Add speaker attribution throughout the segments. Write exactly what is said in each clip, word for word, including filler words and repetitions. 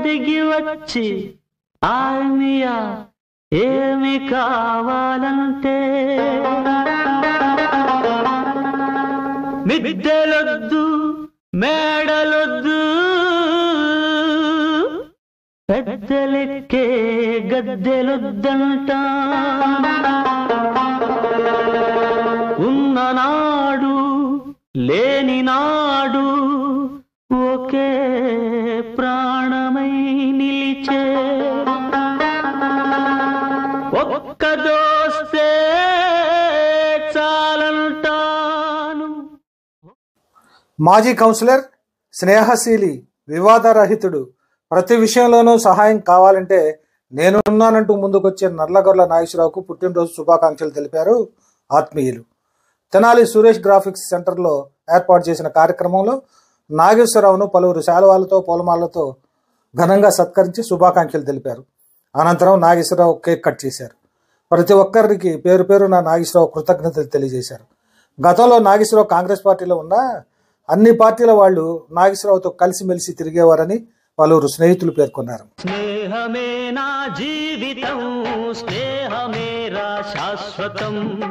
Speaker 1: దిగి వచ్చి ఆర్మియా ఏమి కావాలంటే మిద్దెలొద్దు మేడలొద్దు పెద్దలెక్కే గద్దెలొద్దంట ఉన్ననాడు లేని నాడు ఒకే ప్రాణమై నిలిచే ఒక్క దోస్తే చాలంటాను.
Speaker 2: మాజీ కౌన్సిలర్, స్నేహశీలి, వివాదరహితుడు, ప్రతి విషయంలోనూ సహాయం కావాలంటే నేనున్నానంటూ ముందుకొచ్చే నర్లగొర్ల నాగేశ్వరరావుకు పుట్టినరోజు శుభాకాంక్షలు తెలిపారు ఆత్మీయులు. తెనాలి సురేష్ గ్రాఫిక్స్ సెంటర్లో ఏర్పాటు చేసిన కార్యక్రమంలో నాగేశ్వరరావును పలువురు శాలువాలతో పూలమాలతో ఘనంగా సత్కరించి శుభాకాంక్షలు తెలిపారు. అనంతరం నాగేశ్వరరావు కేక్ కట్ చేశారు. ప్రతి ఒక్కరికి పేరు పేరున నాగేశ్వరరావు కృతజ్ఞతలు తెలియజేశారు. గతంలో నాగేశ్వరరావు కాంగ్రెస్ పార్టీలో ఉన్న అన్ని పార్టీల వాళ్ళు నాగేశ్వరరావుతో కలిసిమెలిసి తిరిగేవారని పలువురు స్నేహితులు పేర్కొన్నారు.
Speaker 1: స్నేహమే నా జీవితం, స్నేహమేరా శాశ్వతం,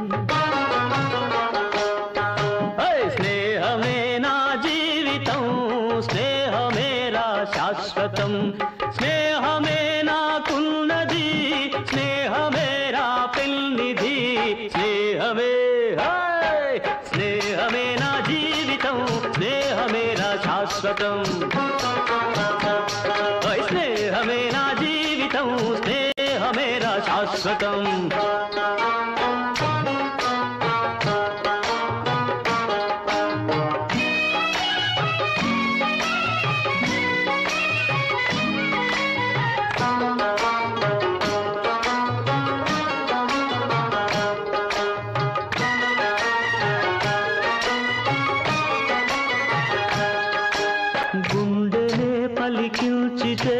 Speaker 1: స్నేహమే నా జీవితం, స్నేహమేరా శాశ్వతం, స్నేహమే నాకున్నది, స్నేహమేరా పెన్నిధి, స్నేహమే స్నేహమే నా జీవితం, స్నేహమేరా శాశ్వతం, స్నేహమే నా జీవితం, స్నేహమేరా శాశ్వతం. గుండెనే పలికించితే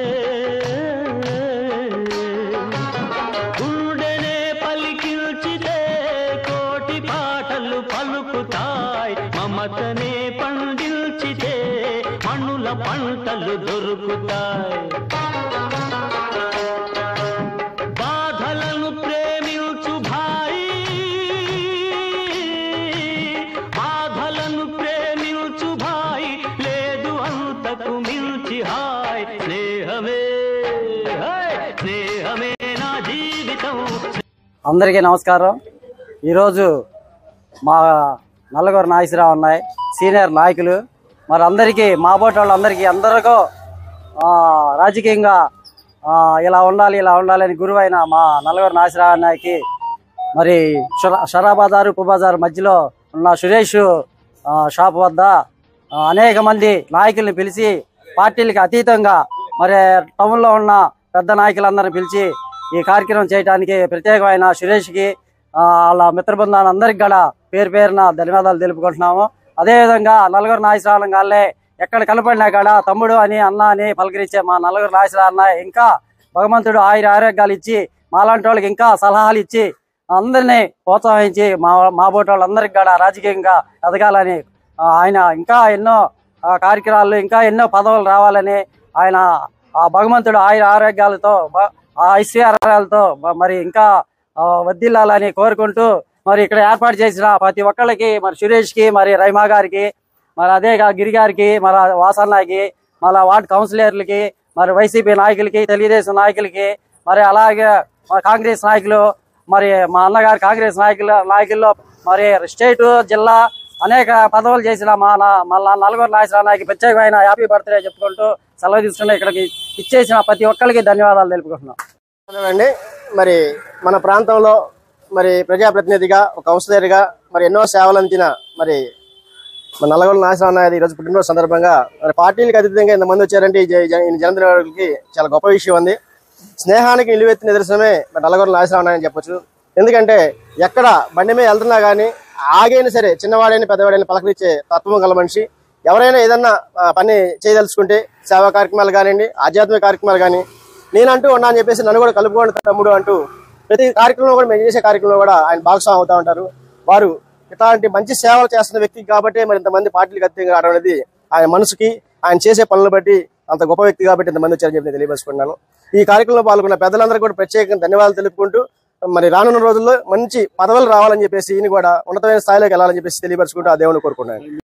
Speaker 1: గుండెనే పలికించితే కోటి పాటలు పలుకుతాయి, మమతనే పండించితే మనుల పంటలు దొరుకుతాయి. బాధలను ప్రేమించు భాయి, బాధలను ప్రేమించు భాయి, లేదు అంతకు మించి హాయ్, స్నేహమే స్నేహమే నా జీవితం.
Speaker 3: అందరికీ నమస్కారం. ఈరోజు మా నల్లగొర్ల నాగేశ్వరరావు ఉన్నాయి సీనియర్ నాయకులు, మరి అందరికీ మా బోటి వాళ్ళందరికీ అందరికీ రాజకీయంగా ఇలా ఉండాలి ఇలా ఉండాలి అని గురువు అయిన మా నల్లగొర్ల నాగేశ్వరరావు అన్నకి మరి షరా బజారు ఉప్పు బజారు మధ్యలో ఉన్న సురేష్ షాప్ వద్ద అనేక మంది నాయకుల్ని పిలిచి పార్టీలకి అతీతంగా మరి టౌన్లో ఉన్న పెద్ద నాయకులందరిని పిలిచి ఈ కార్యక్రమం చేయడానికి ప్రత్యేకమైన సురేష్కి వాళ్ళ మిత్ర బృందాన్ని అందరికి కూడా పేరు పేరున ధన్యవాదాలు తెలుపుకుంటున్నాము. అదేవిధంగా నల్లగొర్ల నాగేశ్వరరావు గాళ్ళే ఎక్కడ కనపడినా కూడా తమ్ముడు అని అన్న అని పలకరించే మా నల్లగొర్ల నాగేశ్వరరావు అన్న ఇంకా భగవంతుడు ఆయుర ఆరోగ్యాలు ఇచ్చి మాలాంటి వాళ్ళకి ఇంకా సలహాలు ఇచ్చి అందరినీ ప్రోత్సహించి మా మా బోటి వాళ్ళందరికీ కూడా రాజకీయంగా ఎదగాలని ఆయన ఇంకా ఎన్నో కార్యక్రమాలు ఇంకా ఎన్నో పదవులు రావాలని ఆయన ఆ భగవంతుడు ఆయుర ఆరోగ్యాలతో ఐశ్వర్యాలతో మరి ఇంకా వర్ధిల్లాలని కోరుకుంటూ మరి ఇక్కడ ఏర్పాటు చేసిన ప్రతి ఒక్కళ్ళకి మరి సురేష్కి మరి రైమా గారికి మరి అదే గిరి గారికి మరి వాసన్నకి మళ్ళీ వార్డు కౌన్సిలర్లకి మరి వైసీపీ నాయకులకి తెలుగుదేశం నాయకులకి మరి అలాగే కాంగ్రెస్ నాయకులు మరి మా అన్నగారు కాంగ్రెస్ నాయకుల నాయకుల్లో మరి స్టేట్ జిల్లా అనేక పదవులు చేసిన మా మళ్ళా నల్లగొర్ల నాగేశ్వరరావుకి ప్రత్యేకమైన హ్యాపీ బర్త్డే చెప్పుకుంటూ సెలవు తీసుకున్న ఇక్కడికి ఇచ్చేసిన ప్రతి ఒక్కరికి ధన్యవాదాలు తెలుపుకుంటున్నాం.
Speaker 4: అండి మరి మన ప్రాంతంలో మరి ప్రజాప్రతినిధిగా ఒక కౌన్సిలర్గా మరి ఎన్నో సేవలు అందిన మరి మన నల్లగొర్ల నాగేశ్వరరావు ఈరోజు పుట్టినరోజు సందర్భంగా మరి పార్టీలకు అతీతంగా ఇంతమంది వచ్చారంటే ఈ జనదినకి చాలా గొప్ప విషయం ఉంది. స్నేహానికి నిలువెత్తిన నిదర్శనమే మరి నల్లగొర్ల నాగేశ్వరరావు అని చెప్పొచ్చు. ఎందుకంటే ఎక్కడ బండి మీద వెళ్తున్నా కానీ ఆగైనా సరే చిన్నవాడైనా పెద్దవాడైనా పలకరించే తత్వం గల మనిషి. ఎవరైనా ఏదన్నా పని చేయదలుచుకుంటే సేవా కార్యక్రమాలు కానివ్వండి, ఆధ్యాత్మిక కార్యక్రమాలు కానీ నేనంటూ ఉన్నా అని చెప్పేసి నన్ను కూడా కలుపుకోండి తమ్ముడు అంటూ ప్రతి కార్యక్రమంలో కూడా మేము చేసే కార్యక్రమంలో కూడా ఆయన భాగస్వామి అవుతూ ఉంటారు. వారు ఇట్లాంటి మంచి సేవలు చేస్తున్న వ్యక్తి కాబట్టి మరి ఇంతమంది పార్టీలకు అతీతంగా రావడం అనేది ఆయన మనసుకి ఆయన చేసే పనులను బట్టి అంత గొప్ప వ్యక్తి కాబట్టి ఇంతమంది వచ్చారని చెప్పి నేను తెలియపరుచుకున్నాను. ఈ కార్యక్రమంలో పాల్గొన్న పెద్దలందరూ కూడా ప్రత్యేకంగా ధన్యవాదాలు తెలుపుకుంటూ మరి రానున్న రోజుల్లో మంచి పదవులు రావాలని చెప్పేసి ఈయన కూడా ఉన్నతమైన స్థాయిలోకి వెళ్ళాలని చెప్పేసి తెలియపరుచుకుంటూ ఆ దేవుని కోరుకున్నాను.